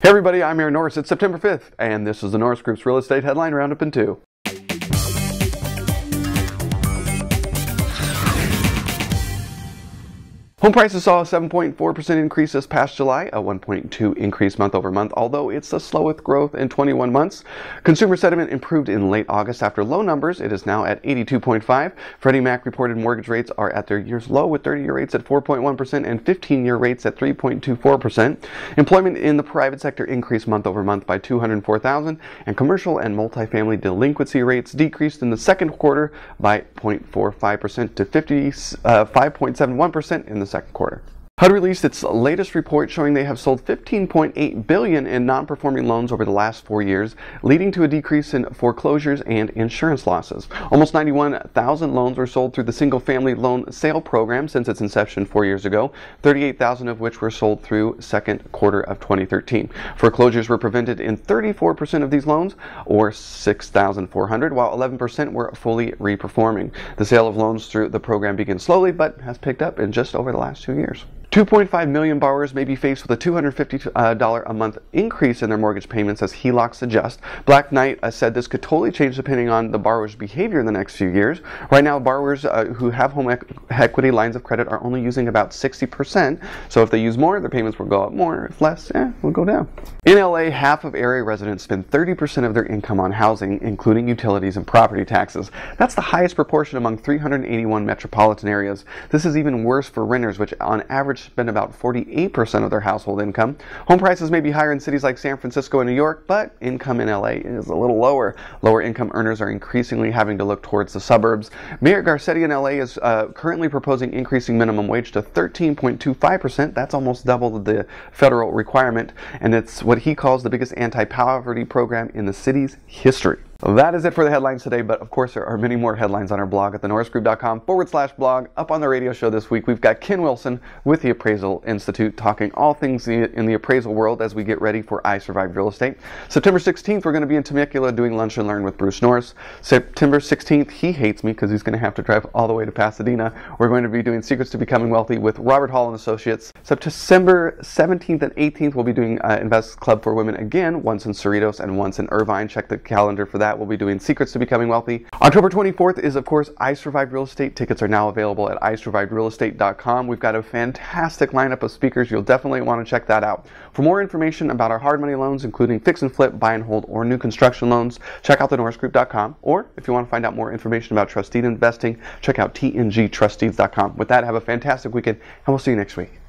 Hey everybody, I'm Aaron Norris. It's September 5th, and this is the Norris Group's Real Estate Headline Roundup in 2. Home prices saw a 7.4% increase this past July, a 1.2% increase month over month, although it's the slowest growth in 21 months. Consumer sentiment improved in late August after low numbers. It is now at 82.5. Freddie Mac reported mortgage rates are at their year's low, with 30-year rates at 4.1% and 15-year rates at 3.24%. Employment in the private sector increased month over month by 204,000, and commercial and multifamily delinquency rates decreased in the second quarter by 0.45% to 5.71% in the second quarter. HUD released its latest report showing they have sold $15.8 billion in non-performing loans over the last 4 years, leading to a decrease in foreclosures and insurance losses. Almost 91,000 loans were sold through the single-family loan sale program since its inception 4 years ago, 38,000 of which were sold through second quarter of 2013. Foreclosures were prevented in 34% of these loans, or 6,400, while 11% were fully reperforming. The sale of loans through the program began slowly, but has picked up in just over the last 2 years. 2.5 million borrowers may be faced with a $250 a month increase in their mortgage payments as HELOCs adjust. Black Knight said this could totally change depending on the borrower's behavior in the next few years. Right now, borrowers who have home equity lines of credit are only using about 60%. So if they use more, their payments will go up more. If less, will go down. In LA, half of area residents spend 30% of their income on housing, including utilities and property taxes. That's the highest proportion among 381 metropolitan areas. This is even worse for renters, which on average spend about 48% of their household income. Home prices may be higher in cities like San Francisco and New York, but income in LA is a little lower. Lower income earners are increasingly having to look towards the suburbs. Mayor Garcetti in LA is currently proposing increasing minimum wage to 13.25%. That's almost double the federal requirement, and it's what he calls the biggest anti-poverty program in the city's history. That is it for the headlines today, but of course there are many more headlines on our blog at thenorrisgroup.com/blog. Up on the radio show this week, we've got Ken Wilson with the Appraisal Institute talking all things in the appraisal world as we get ready for I Survived Real Estate. September 16th, we're going to be in Temecula doing Lunch and Learn with Bruce Norris. September 16th, he hates me because he's going to have to drive all the way to Pasadena. We're going to be doing Secrets to Becoming Wealthy with Robert Hall and Associates. September 17th and 18th, we'll be doing Invest Club for Women again, once in Cerritos and once in Irvine. Check the calendar for that. We'll be doing Secrets to Becoming Wealthy. October 24th is, of course, I Survived Real Estate. Tickets are now available at isurvivedrealestate.com. We've got a fantastic lineup of speakers. You'll definitely want to check that out. For more information about our hard money loans, including fix and flip, buy and hold, or new construction loans, check out thenorrisgroup.com. Or if you want to find out more information about trustee investing, check out tngtrustees.com. With that, have a fantastic weekend, and we'll see you next week.